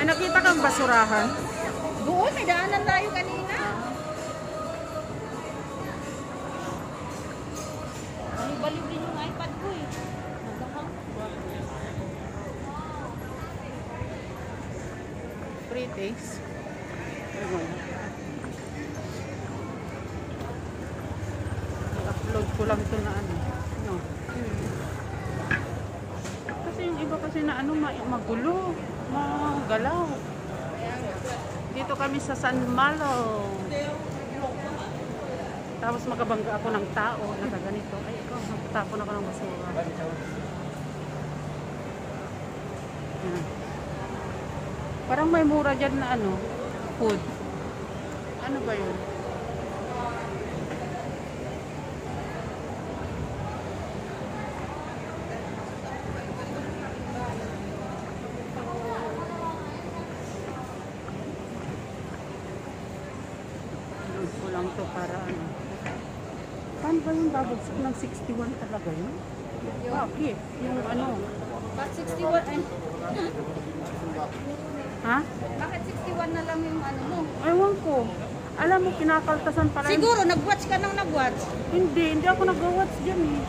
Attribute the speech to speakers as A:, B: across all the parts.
A: nakita kang basurahan?
B: Doon, may daanan tayo kanina. Balik din yung iPad ko eh.
A: Free taste. I-upload ko lang ito na ano. No. Kasi yung iba kasi na ano, magulo, magalaw. Dito kami sa San Malo. Tapos magabangga ako ng tao na ganito. Ay, ikaw, nagtapon ako ng basura. Yan. Parang may mura dyan na ano, food. Ano ba yun? Load ko lang to para ano. Paano ba yung babagsak ng 61 talaga yun? Bakit? Yung ano?
B: Bakit 61?
A: Ha?
B: Bakit 61 na lang yung ano mo?
A: Ewan ko. Alam mo, kinakaltasan pala.
B: Siguro, nag-watch ka nang nag-watch.
A: Hindi ako nag-watch dyan eh.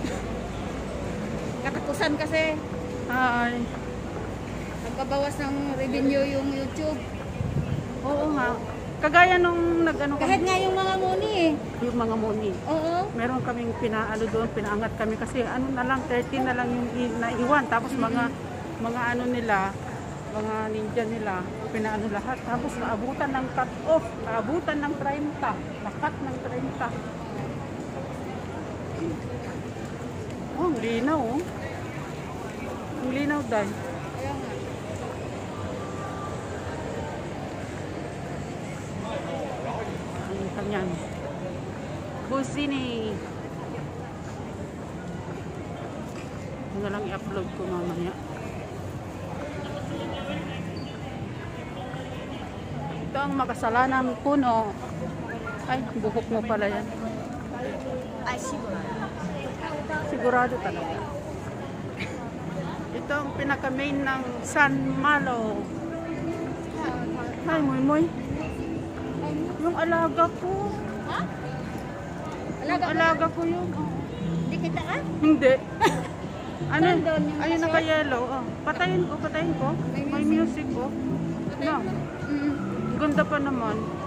B: Katakusan kasi.
A: Ay.
B: Nagbabawas ng revenue yung YouTube.
A: Oo nga. Kagaya nung nag-ano
B: Kahit nga yung mga money eh.
A: yung mga muni.
B: Oo.
A: Meron kaming pinaano doon, pinaangat kami kasi ano na lang, 30 na lang yung naiwan. Tapos mga ano nila, mga ninja nila, pinaano lahat. Tapos naabutan ng cut-off, naabutan ng 30. Nakat ng 30. Oh, ang linaw oh. Ang linaw dahil.
B: Kaya nga.
A: Ang kanyan. Busini. Ito na lang i-upload ko mamaya. Ito ang makasalanang puno. Ay, buhok mo pala yan.
B: Ay, siguro.
A: Sigurado talaga. Ito ang pinaka-main ng San Malo. Ay, Moy. Yung alaga ko.
B: Ha?
A: Yung alaga ko yun. Oh.
B: Hindi kita ka?
A: Hindi. Ano?
B: Nandun yung
A: Ayun,
B: kasyon?
A: naka-yellow. Oh. Patayin ko. May music ko. No.
B: Mm.
A: Ganda pa naman.